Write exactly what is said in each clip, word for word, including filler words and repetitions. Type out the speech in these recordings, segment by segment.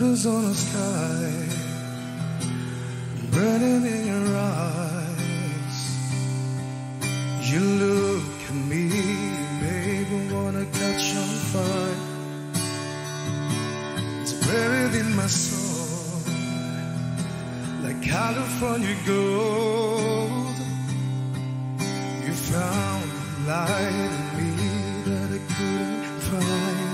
colors on the sky, burning in your eyes. You look at me, baby, wanna catch on fire. It's buried in my soul, like California gold. You found light in me that I couldn't find.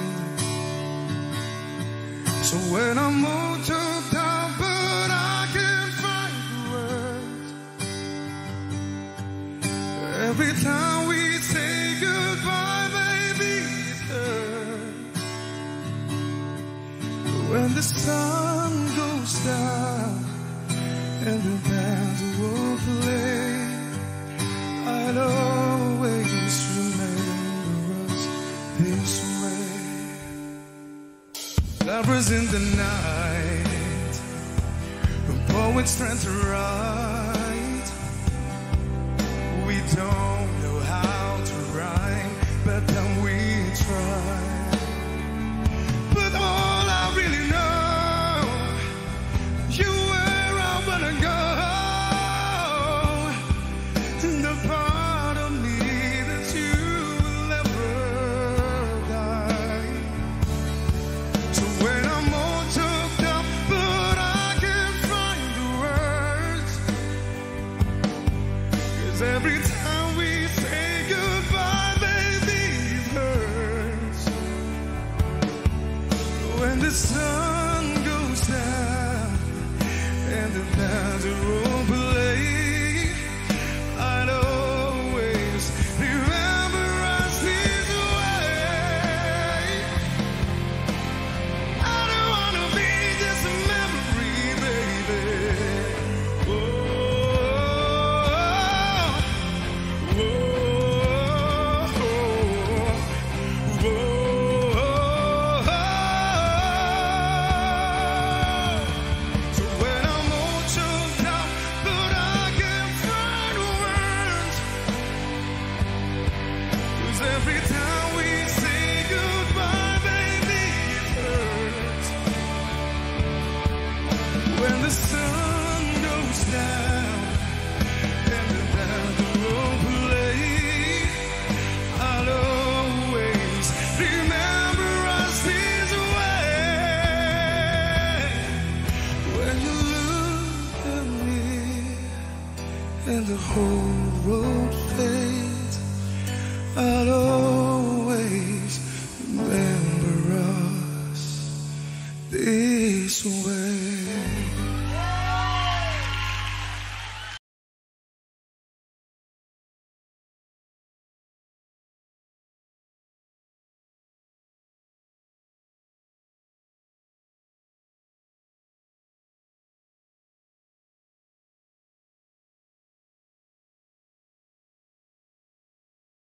So when I'm moved to down, but I can't find the words. Every time we say goodbye, baby, it hurts. When the sun goes down and the bands will play, I'll always remember us this way. Lovers in the night, the poets trying to write. We don't know how to rhyme, but then we try. But all I really know, you where I wanna go. The part of me that you will never die. So when I'm all choked up, but I can't find the words, 'cause every time we say goodbye, baby, it hurts. When the sun goes down and the bands are all play, I'd always remember us this way. I don't wanna be just a memory, baby. Oh, oh, oh, oh, oh. So when I'm all choked up, but I can't find words, 'cause every time we say goodbye, baby, it hurts. When the sun goes down and the bands will play, I'll always remember us this way. When you look at me and the whole road fades, I'll always remember us this way.